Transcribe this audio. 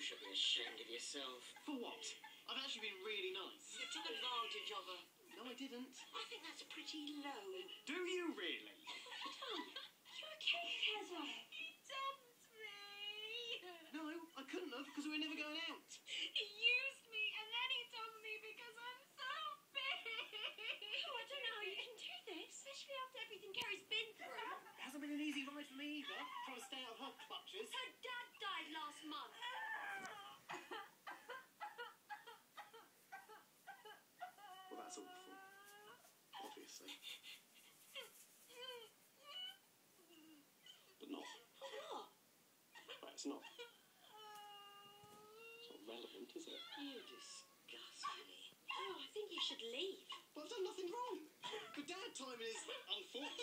should be ashamed of yourself. For what? I've actually been really nice. You took advantage of her. No, I didn't. I think that's pretty low. Do you really? Tom, you okay, Keza? He dumped me. No, I couldn't have, because we were never going out. He used me, and then he dumped me because I'm so big. Oh, I don't know how you can do this, especially after everything Kerry's been through. It hasn't been an easy ride for me either, trying to stay out of her clutches. Her dad died last month. Well, that's awful. Obviously. But not. What? Well, it's not. It's not relevant, is it? You disgust me. Oh, I think you should leave. But I've done nothing wrong. But Dad timing is unfortunate.